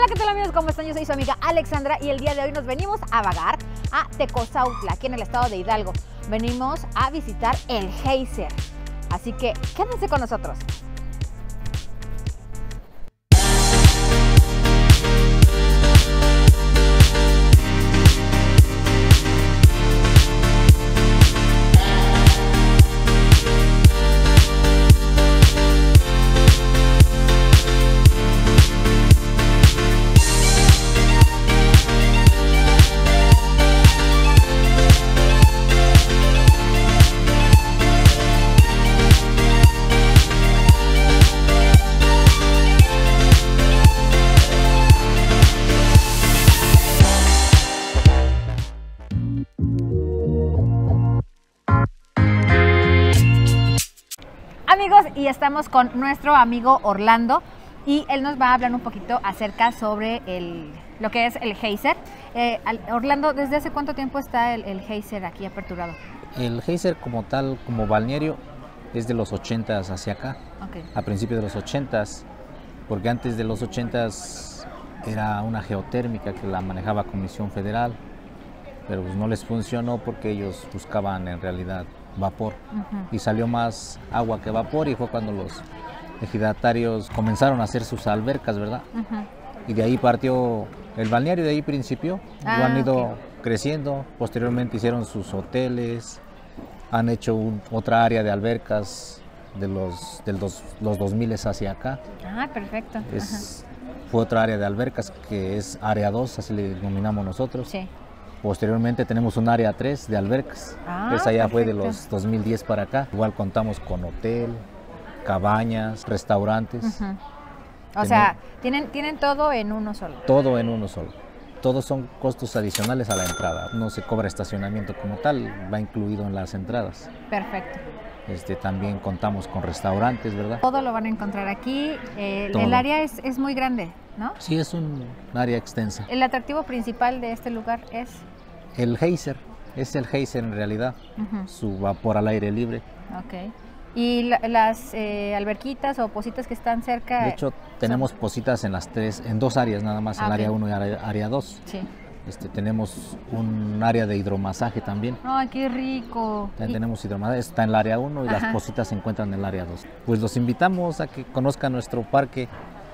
Hola, ¿qué tal amigos? ¿Cómo están? Yo soy su amiga Alexandra y el día de hoy nos venimos a vagar a Tecozautla, aquí en el estado de Hidalgo. Venimos a visitar el Geyser, así que quédense con nosotros. Amigos, y estamos con nuestro amigo Orlando y él nos va a hablar un poquito acerca sobre lo que es el Geyser. Orlando, ¿desde hace cuánto tiempo está el Geyser aquí aperturado? El Geyser como tal, como balneario, es de los 80s hacia acá, Okay. a principios de los 80s, porque antes de los 80s era una geotérmica que la manejaba Comisión Federal, pero pues no les funcionó porque ellos buscaban en realidad vapor y salió más agua que vapor, y fue cuando los ejidatarios comenzaron a hacer sus albercas, ¿verdad? Y de ahí partió el balneario, de ahí principió. Lo han ido creciendo, posteriormente hicieron sus hoteles, han hecho otra área de albercas de los 2000 hacia acá. Ah, perfecto. Fue otra área de albercas que es área 2, así le denominamos nosotros. Sí. Posteriormente tenemos un área 3 de albercas. Esa ya fue de los 2010 para acá. Igual contamos con hotel, cabañas, restaurantes. O sea, tienen todo en uno solo. Todo en uno solo. Todos son costos adicionales a la entrada. No se cobra estacionamiento como tal, va incluido en las entradas. Perfecto. También contamos con restaurantes, ¿verdad? Todo lo van a encontrar aquí. El área es muy grande, ¿no? Sí, es un área extensa. El atractivo principal de este lugar es el Geyser. Es el Geyser en realidad. Su vapor al aire libre. Ok. ¿Y las alberquitas o pocitas que están cerca? De hecho, tenemos pocitas en dos áreas nada más, el área 1 y área 2. Sí. Tenemos un área de hidromasaje también. ¡Ay, qué rico! También tenemos hidromasaje, está en el área 1 y las pocitas se encuentran en el área 2. Pues los invitamos a que conozcan nuestro parque.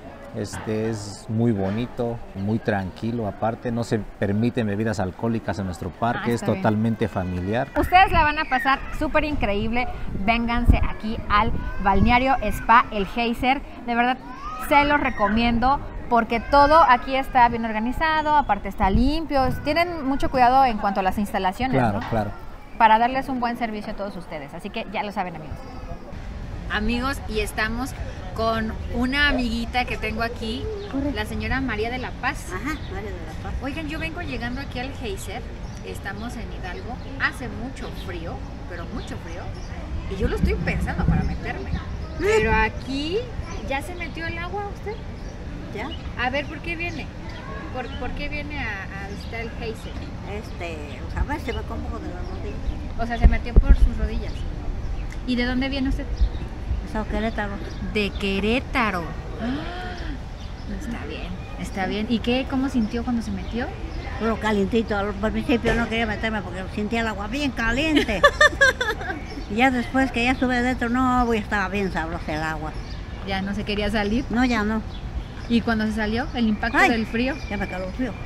Es muy bonito, muy tranquilo, aparte no se permiten bebidas alcohólicas en nuestro parque, es totalmente familiar. Ustedes la van a pasar súper increíble, vénganse aquí al balneario Spa El Geyser, de verdad se los recomiendo porque todo aquí está bien organizado, aparte está limpio, tienen mucho cuidado en cuanto a las instalaciones, claro, ¿no? Claro. Para darles un buen servicio a todos ustedes, así que ya lo saben amigos, y estamos con una amiguita que tengo aquí, la señora María de la Paz. Ajá, María de la Paz. Oigan, yo vengo llegando aquí al Geyser, estamos en Hidalgo, hace mucho frío, pero mucho frío, y yo lo estoy pensando para meterme. Pero aquí, ¿ya se metió el agua usted? ¿Ya? A ver, ¿por qué viene? ¿Por qué viene a visitar el Geyser? Pues a ver, se me acomodo de las rodillas. O sea, se metió por sus rodillas. ¿Y de dónde viene usted? Soy Querétaro. De Querétaro. Está bien. ¿Y qué? ¿Cómo sintió cuando se metió? Puro calientito. Al principio no quería meterme porque sentía el agua bien caliente. Y ya después que ya estuve dentro, no, estaba bien sabrosa el agua. ¿Ya no se quería salir? No, ya no. ¿Y cuando se salió? ¿El impacto del frío? Ya me caló el frío.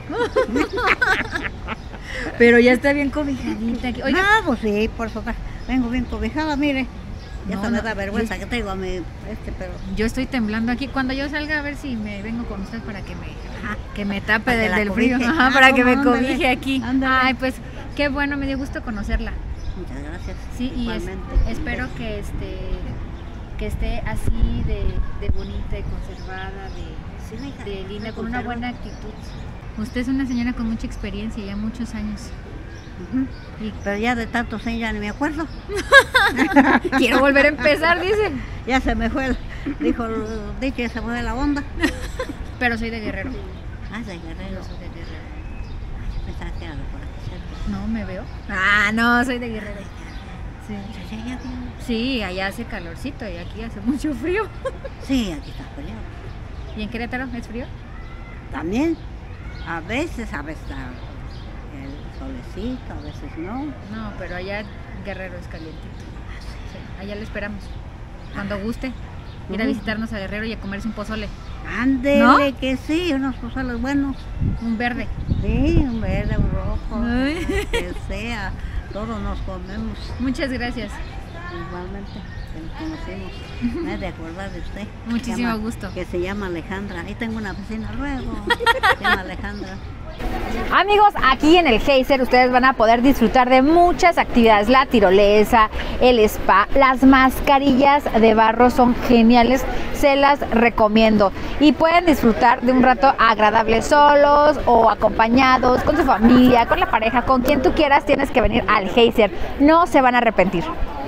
Pero ya está bien cobijadita aquí. Oiga. No, pues sí, por eso vengo bien cobijada, mire. Ya me da vergüenza que traigo a mi pero yo estoy temblando aquí. Cuando yo salga a ver si me vengo con usted para que me tape del frío, para que me cobije aquí. Ándale. Ay, pues qué bueno, me dio gusto conocerla. Muchas gracias. Sí, igualmente. Y espero que esté así de bonita y conservada, de linda, con una buena actitud. Usted es una señora con mucha experiencia, ya muchos años. Pero ya de tantos años ya ni me acuerdo. Quiero volver a empezar, dice. Ya se me fue, dijo el dicho, ya se me fue la onda. Pero soy de Guerrero. Ah, de Guerrero. Soy de Guerrero. Ay, yo pensaba que era de por aquí cerca. No, ¿me veo? Ah, no, soy de Guerrero. Sí. Sí, allá hace calorcito y aquí hace mucho frío. Sí, aquí está frío. ¿Y en Querétaro es frío? También, a veces está el solecito, a veces no. No, pero allá Guerrero es calientito. Sí, allá le esperamos. Cuando guste, ir a visitarnos a Guerrero y a comerse un pozole. Ándele, ¿No? que sí, unos pozoles buenos. Un verde. Sí, un verde, un rojo, Ay. que sea, todos nos comemos. Muchas gracias. Igualmente, que nos conocimos. Me he de acordar de usted. Muchísimo gusto. Que se llama Alejandra. Ahí tengo una vecina luego. Se llama Alejandra. Amigos, aquí en el Geyser ustedes van a poder disfrutar de muchas actividades, la tirolesa, el spa, las mascarillas de barro son geniales, se las recomiendo y pueden disfrutar de un rato agradable solos o acompañados, con su familia, con la pareja, con quien tú quieras, tienes que venir al Geyser, no se van a arrepentir.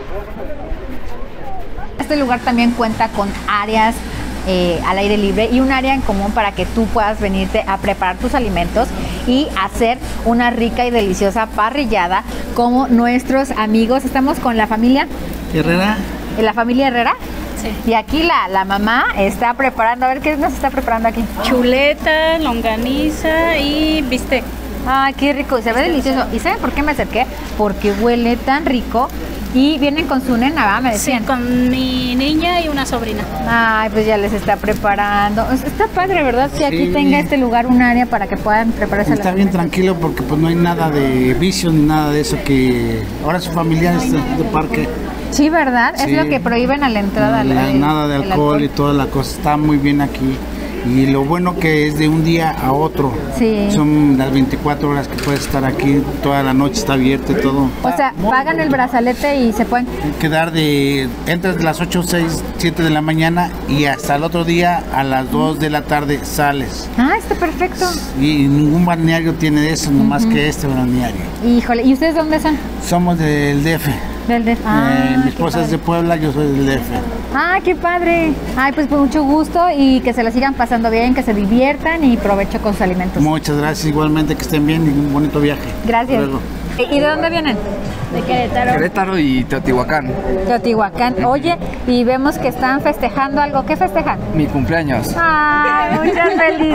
Este lugar también cuenta con áreas al aire libre y un área en común para que tú puedas venirte a preparar tus alimentos y hacer una rica y deliciosa parrillada como nuestros amigos. Estamos con la familia Herrera. ¿La familia Herrera? Sí. Y aquí la mamá está preparando, a ver qué nos está preparando aquí. Chuleta, longaniza y bistec. Ay, qué rico, se ve delicioso. ¿Y saben por qué me acerqué? Porque huele tan rico. Y vienen con su nena, ¿verdad? Me decían. Sí, con mi niña y una sobrina. Ay, pues ya les está preparando. Está padre, ¿verdad? Si aquí Sí. tenga este lugar un área para que puedan prepararse Está las bien alimentos. tranquilo porque pues no hay nada de vicio ni nada de eso que ahora su familiar está de parque. Sí, ¿verdad? Sí. Es lo que prohíben a la entrada. Nada de el alcohol y toda la cosa. Está muy bien aquí. Y lo bueno que es de un día a otro. Sí. Son las 24 horas que puedes estar aquí. Toda la noche está abierto y todo. O sea, pagan el brazalete y se pueden. Quedar entras de las 8, 6, 7 de la mañana y hasta el otro día a las 2 de la tarde sales. Ah, está perfecto. Y ningún balneario tiene eso, nomás que este balneario. Híjole, ¿y ustedes dónde son? Somos del DF. Del de... Mi esposa es de Puebla, yo soy del DF. Ah, qué padre. Ay, pues con mucho gusto y que se la sigan pasando bien, que se diviertan y provecho con sus alimentos. Muchas gracias, igualmente que estén bien y un bonito viaje. Gracias. Hasta luego. ¿Y de dónde vienen? De Querétaro. Querétaro y Teotihuacán, Teotihuacán. Oye, y vemos que están festejando algo. ¿Qué festejan? mi cumpleaños. ¡Ay, muchas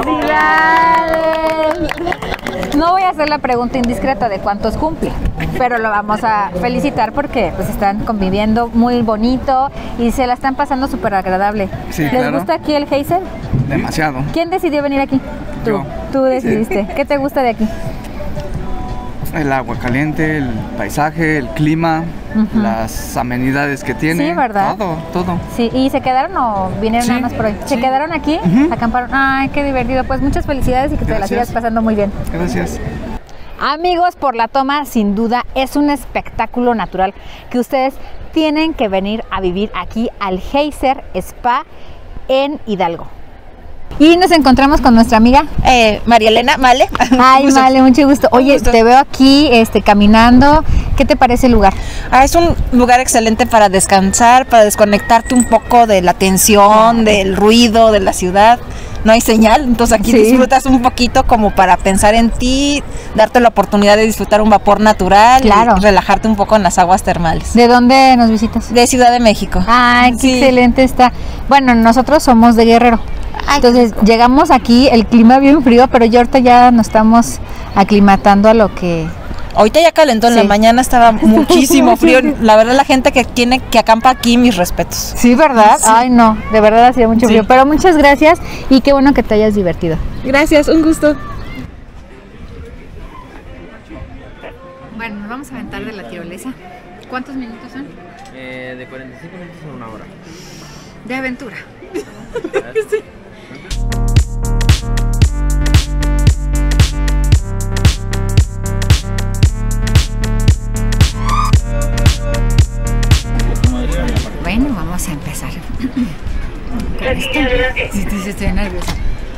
felicidades! No voy a hacer la pregunta indiscreta de cuántos cumple, pero lo vamos a felicitar porque pues están conviviendo muy bonito y se la están pasando súper agradable. Sí, ¿Les claro. gusta aquí el Geyser? Demasiado. ¿Quién decidió venir aquí? Tú. Yo. Tú decidiste. ¿Qué te gusta de aquí? El agua caliente, el paisaje, el clima, Ujú. las amenidades que tiene. Sí, ¿verdad? Todo. Sí, ¿y se quedaron o vinieron Sí, nada más por hoy? ¿Se sí. quedaron aquí? Ujú. ¿Acamparon? Ay, qué divertido. Pues muchas felicidades y que te la Gracias. sigas pasando muy bien. Gracias. Amigos, por la toma, sin duda es un espectáculo natural que ustedes tienen que venir a vivir aquí al Geyser Spa en Hidalgo. Y nos encontramos con nuestra amiga. María Elena, Male. Ay, Gusto. vale, mucho gusto. Oye, gusto. te veo aquí caminando. ¿Qué te parece el lugar? Es un lugar excelente para descansar, para desconectarte un poco de la tensión, del ruido de la ciudad. No hay señal, entonces aquí Sí. disfrutas un poquito como para pensar en ti, darte la oportunidad de disfrutar un vapor natural Claro. y relajarte un poco en las aguas termales. ¿De dónde nos visitas? De Ciudad de México. Ay, qué Sí. excelente está. Bueno, nosotros somos de Guerrero. Ay, Entonces llegamos aquí, el clima bien frío, pero ya ahorita ya nos estamos aclimatando a lo que... Ahorita ya calentó, en Sí. la mañana estaba muchísimo frío. Sí. La verdad, la gente que acampa aquí, mis respetos. Sí, ¿verdad? Sí. Ay, no, de verdad hacía mucho Sí. frío. Pero muchas gracias y qué bueno que te hayas divertido. Gracias, un gusto. Bueno, nos vamos a aventar de la tirolesa. ¿Cuántos minutos son? De 45 minutos a una hora. De aventura. Bueno, vamos a empezar. Con esto. Sí, estoy nerviosa.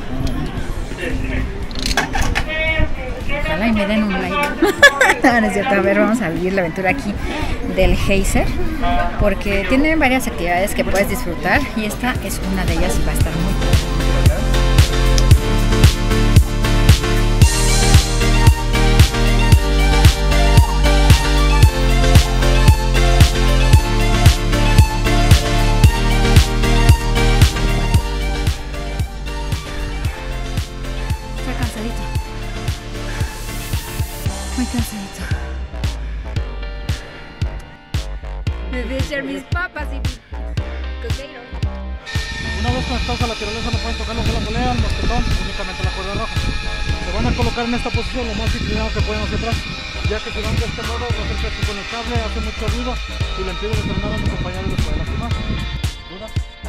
Ojalá y me den un like. No es cierto. A ver, vamos a vivir la aventura aquí del Geyser, porque tienen varias actividades que puedes disfrutar y esta es una de ellas y va a estar muy cool. Muy cansadito. Me voy a echar mis papas y mis cocidos. Una vez conectados a la tirolesa no pueden tocar lo que es la polea, el mosquetón, únicamente la cuerda roja. Se van a colocar en esta posición lo más inclinado que pueden hacia atrás, ya que si van de este modo va a hacer que con el cable hace mucho ruido y le impide frenar a mi compañero y les puede lastimar. ¿Dudas?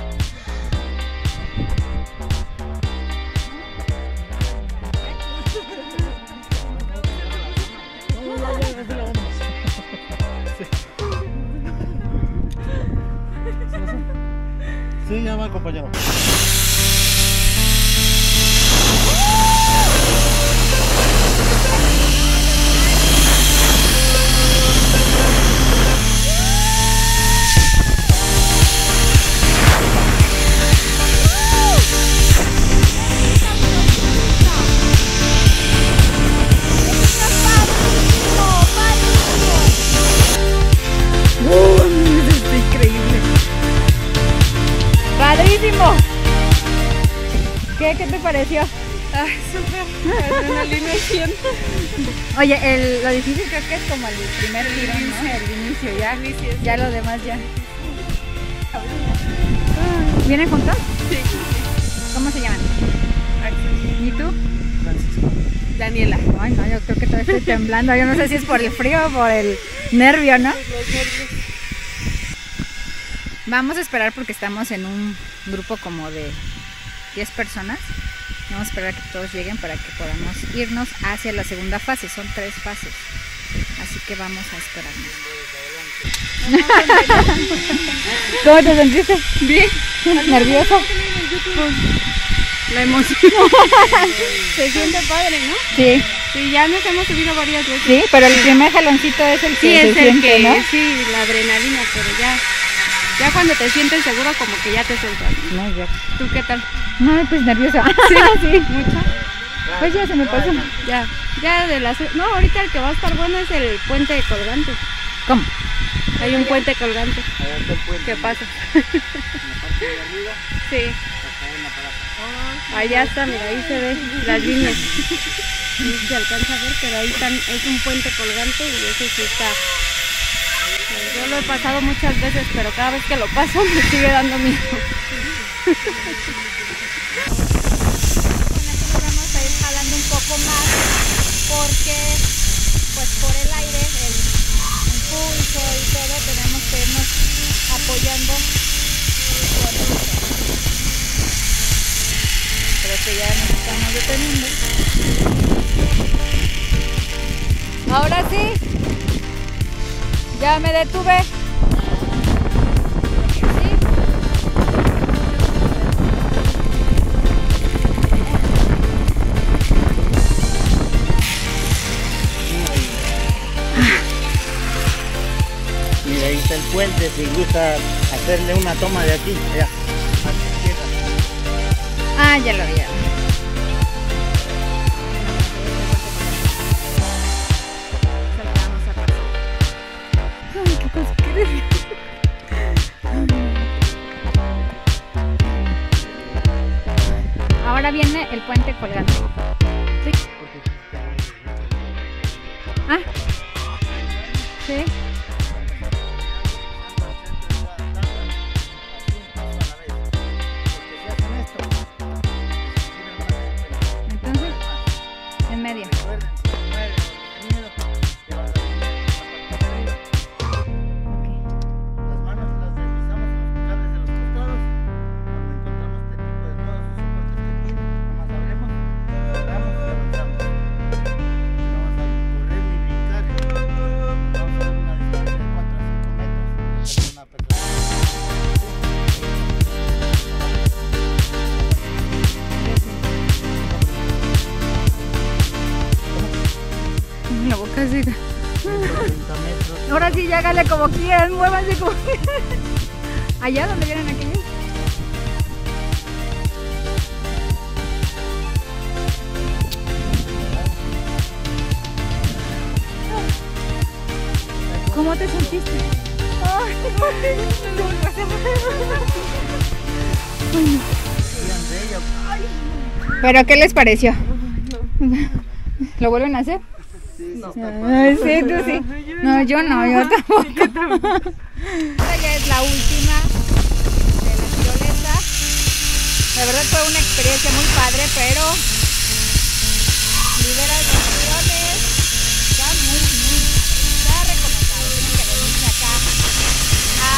Sí, ya va, compañero. ¡Padrísimo! ¿Qué te pareció? Ay, súper. Adrenalina 100. Oye, lo difícil creo que es como el primer tiro, ¿no? El inicio, ya lo demás ya. ¿Vienen juntos? Sí. ¿Cómo se llaman? Axel. ¿Y tú? Francisco. Daniela. Ay, no, yo creo que todavía estoy temblando. Yo no sé si es por el frío o por el nervio, ¿no? Los nervios. Vamos a esperar porque estamos en un grupo como de 10 personas. Vamos a esperar a que todos lleguen para que podamos irnos hacia la segunda fase. Son 3 fases. Así que vamos a esperarnos. ¿Cómo te sentiste? Bien. ¿Nerviosa? La emoción. Se siente padre, ¿no? Sí. Sí, ya nos hemos subido varias veces. Sí, pero el primer jaloncito es el que Sí, se es el siente, que, ¿no? sí, la adrenalina, pero ya cuando te sientes seguro como que ya te sueltas. No, ya. ¿Tú qué tal? No, pues nerviosa. Sí, sí. ¿Mucho? Pues ya se me pasó. Ya de las... No, ahorita el que va a estar bueno es el puente colgante. ¿Cómo? Hay un puente colgante. ¿Qué pasa? Sí. Allá está, mira, ahí se ve las líneas. No se alcanza a ver, pero ahí están, es un puente colgante y ese sí está. Yo lo he pasado muchas veces, pero cada vez que lo paso me sigue dando miedo. Vamos a ir jalando un poco más porque pues por el aire, el impulso y todo tenemos que irnos apoyando con el... Creo que ya nos estamos deteniendo. Ahora sí, ya me detuve. Mira, ahí está el puente, si gusta hacerle una toma de aquí, allá. Ah, ya lo vi. Ya. Ay, qué cosa, qué nervio. Ahora viene el puente colgante. ¿Sí? Ah, sí. Entonces, en medio. Las manos las deslizamos en los cables de los costados. Cuando encontramos este tipo de nudos o soportes que tiene, nomás abrimos, cerramos y avanzamos. No vamos a correr ni brincar. Vamos a dar una distancia de 4 a 5 metros con una persona. La boca seca. 30 metros. Ahora sí, ya háganle como quieran, muévanse como quieran. Allá donde vienen aquellos. ¿Cómo te sentiste? Ay, ¿pero qué les pareció? ¿Lo vuelven a hacer? No. Ay, sí, tú sí. No, yo no, yo tampoco. Esta ya es la última de la tirolesa. La verdad fue una experiencia muy padre, pero libera emociones. Está muy está recomendado. Tienen que venirse acá a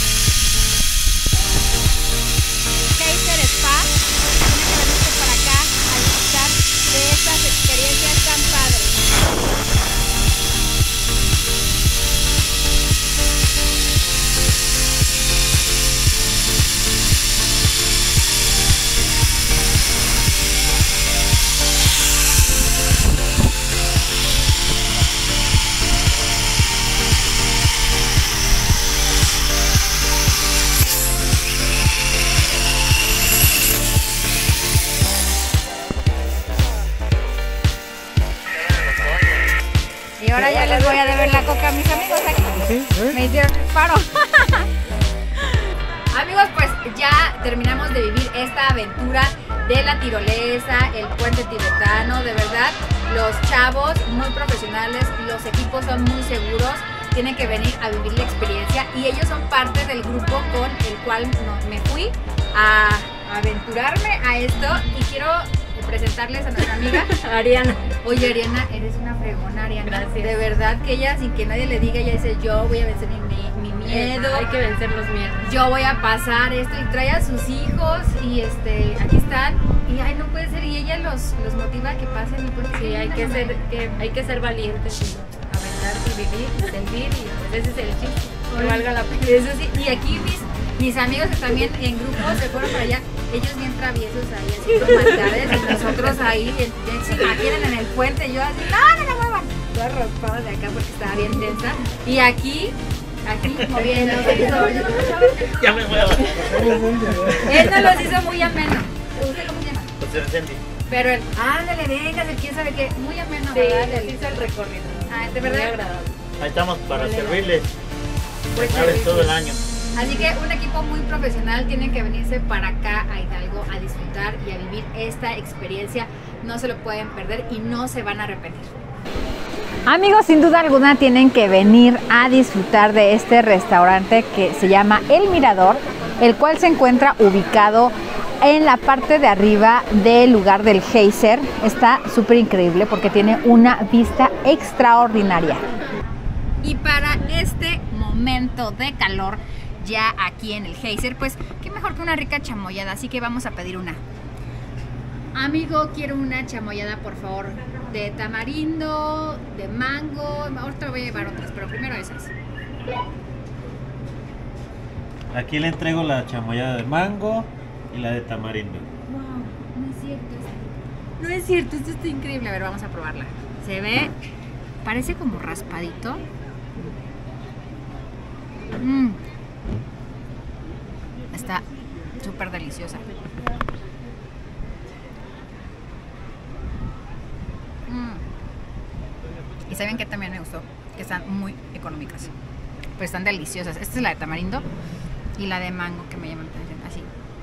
Geyser Spa. Tienen que venirse para acá a disfrutar de estas experiencias tan padres. Y ahora ya les voy a deber la coca a mis amigos aquí. Me hicieron el paro. Amigos, pues ya terminamos de vivir esta aventura de la tirolesa, el puente tibetano. De verdad, los chavos muy profesionales, los equipos son muy seguros. Tienen que venir a vivir la experiencia y ellos son parte del grupo con el cual me fui a aventurarme a esto. Y quiero presentarles a nuestra amiga Ariana. Oye, Ariana, eres una fregona, Ariana. Gracias. De verdad que ella, sin que nadie le diga, ella dice, yo voy a vencer mi miedo. Hay que vencer los miedos. Yo voy a pasar esto, y trae a sus hijos y aquí están. Y ay, no puede ser, y ella los motiva a que pasen. Porque Sí, hay que ser valientes y aventarse y vivir, sentir, y pues ese es el chiste, que valga la pena. Eso sí, y aquí mis amigos que también en grupo se fueron para allá, ellos bien traviesos ahí haciendo maldades y nosotros ahí se imaginan en el puente, yo así, no la muevan, toda raspada de acá porque estaba bien tensa, y aquí moviéndose. Ya me muevo. Él no los hizo muy ameno. ¿Usted cómo se llama? José Vicente. Pero él, ándale, venga, quién sabe qué, muy ameno, Sí, ¿verdad? les hizo el recorrido. Ah, de Muy verdad. agradable. Ahí estamos para servirles. Pues, Sabes todo el año. Así que un equipo muy profesional tiene que venirse para acá a Hidalgo a disfrutar y a vivir esta experiencia. No se lo pueden perder y no se van a arrepentir. Amigos, sin duda alguna tienen que venir a disfrutar de este restaurante que se llama El Mirador, el cual se encuentra ubicado en la parte de arriba del lugar del Geyser. Está súper increíble porque tiene una vista extraordinaria. Y para este momento de calor ya aquí en el Geyser, pues qué mejor que una rica chamoyada, así que vamos a pedir una. Amigo, quiero una chamoyada, por favor, de tamarindo, de mango. Ahorita voy a llevar otras, pero primero esas. Aquí le entrego la chamoyada de mango y la de tamarindo. Wow, no es cierto esto. No es cierto, esto está increíble. A ver, vamos a probarla. Se ve, parece como raspadito. Está súper deliciosa. Y saben que también me gustó, que están muy económicas, pero están deliciosas. Esta es la de tamarindo y la de mango que me llaman la atención, así.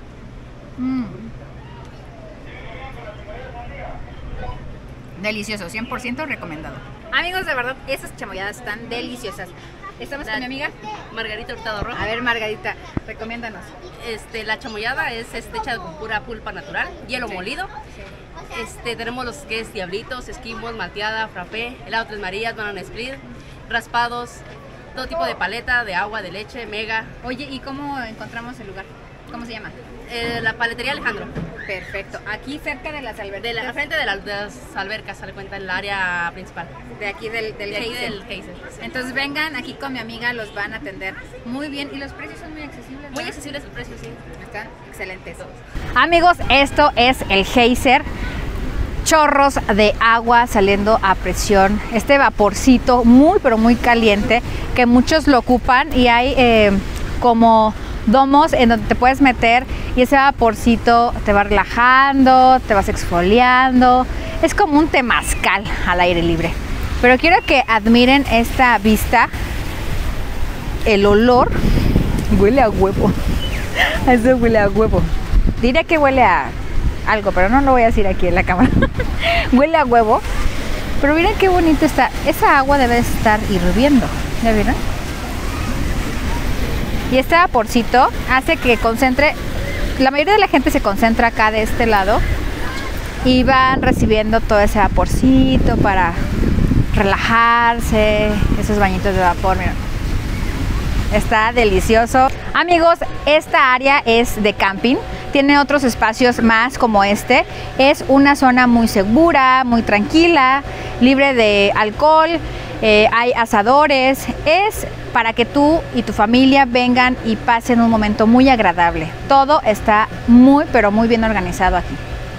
Delicioso, 100% recomendado. Amigos, de verdad, esas chamoyadas están deliciosas. Estamos con mi amiga Margarita Hurtado Rojo. A ver, Margarita, recomiéndanos. La chamoyada es hecha con pura pulpa natural, hielo molido. Tenemos los que es diablitos, esquimos, malteada, frappé, helado Tres Marías, banana split, raspados, todo tipo de paleta, de agua, de leche, mega. Oye, ¿y cómo encontramos el lugar? ¿Cómo se llama? La paletería Alejandro. Perfecto. Aquí cerca de las albercas. De la frente de las albercas, se le cuenta, en el área principal. De aquí del Geyser. Sí. Entonces vengan aquí con mi amiga, los van a atender muy bien y los precios son muy accesibles, ¿verdad? Muy accesibles el precio, sí. Están excelentes. Amigos, esto es el Geyser. Chorros de agua saliendo a presión. Este vaporcito muy pero muy caliente que muchos lo ocupan y hay como domos en donde te puedes meter y ese vaporcito te va relajando, te vas exfoliando. Es como un temazcal al aire libre. Pero quiero que admiren esta vista. El olor huele a huevo. Eso huele a huevo. Diré que huele a algo, pero no lo voy a decir aquí en la cámara. Huele a huevo. Pero miren qué bonito está. Esa agua debe estar hirviendo. ¿Ya vieron? Y este vaporcito hace que concentre. La mayoría de la gente se concentra acá de este lado y van recibiendo todo ese vaporcito para relajarse. Esos bañitos de vapor, miren. Está delicioso. Amigos, esta área es de camping. Tiene otros espacios más como este. Es una zona muy segura, muy tranquila, libre de alcohol. Hay asadores. Es para que tú y tu familia vengan y pasen un momento muy agradable. Todo está muy, pero muy bien organizado aquí.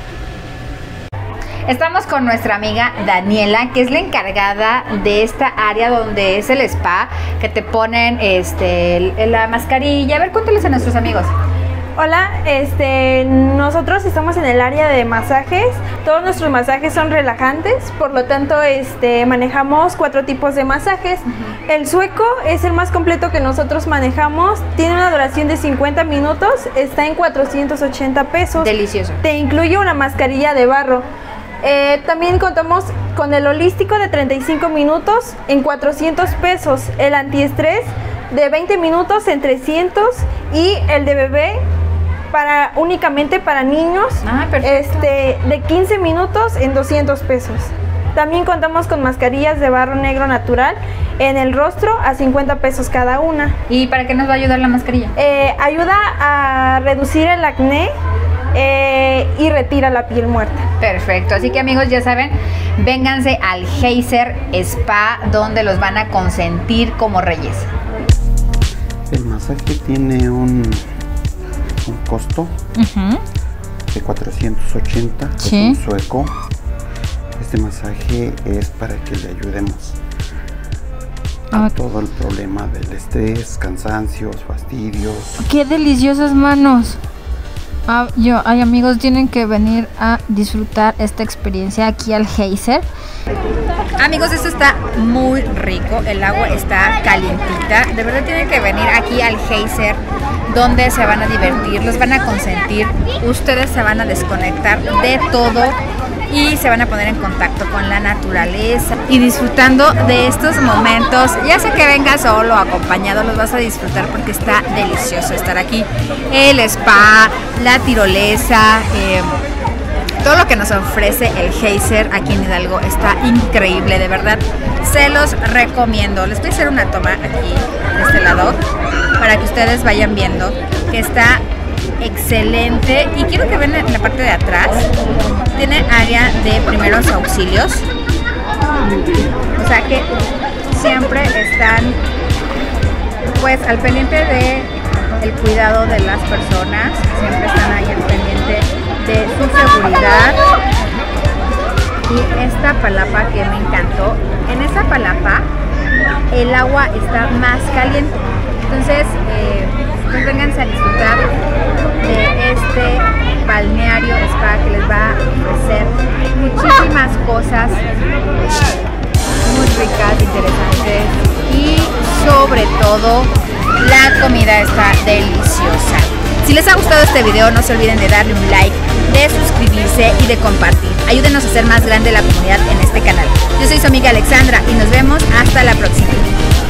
Estamos con nuestra amiga Daniela, que es la encargada de esta área donde es el spa, que te ponen la mascarilla. A ver, cuéntales a nuestros amigos. Hola, nosotros estamos en el área de masajes. Todos nuestros masajes son relajantes, por lo tanto manejamos 4 tipos de masajes. El sueco es el más completo que nosotros manejamos. Tiene una duración de 50 minutos, está en 480 pesos. Delicioso. Te incluye una mascarilla de barro. También contamos con el holístico de 35 minutos en 400 pesos, el antiestrés de 20 minutos en 300 y el de bebé únicamente para niños de 15 minutos en 200 pesos. También contamos con mascarillas de barro negro natural en el rostro a 50 pesos cada una. ¿Y para qué nos va a ayudar la mascarilla? Ayuda a reducir el acné y retira la piel muerta. Perfecto, así que amigos, ya saben, vénganse al Geyser Spa, donde los van a consentir como reyes. El masaje tiene un costo de 480, ¿sí? Es un sueco. Este masaje es para que le ayudemos a todo el problema del estrés, cansancios, fastidios. ¡Qué deliciosas manos! Ay, amigos, tienen que venir a disfrutar esta experiencia aquí al Geyser. Amigos, esto está muy rico, el agua está calientita. De verdad tienen que venir aquí al Geyser, donde se van a divertir, los van a consentir, ustedes se van a desconectar de todo y se van a poner en contacto con la naturaleza y disfrutando de estos momentos. Ya sea que vengas solo o acompañado, los vas a disfrutar porque está delicioso estar aquí. El spa, la tirolesa, todo lo que nos ofrece el Geyser aquí en Hidalgo está increíble, de verdad. Se los recomiendo. Les voy a hacer una toma aquí de este lado para que ustedes vayan viendo que está excelente. Y quiero que vean en la parte de atrás, tiene área de primeros auxilios, o sea que siempre están pues al pendiente de el cuidado de las personas, siempre están ahí al pendiente de su seguridad. Y esta palapa que me encantó, en esta palapa el agua está más caliente, entonces pues vénganse a disfrutar de este balneario spa que les va a ofrecer muchísimas cosas muy ricas, interesantes y sobre todo la comida está deliciosa. Si les ha gustado este video, no se olviden de darle un like, de suscribirse y de compartir. Ayúdenos a hacer más grande la comunidad en este canal. Yo soy su amiga Alexandra y nos vemos hasta la próxima.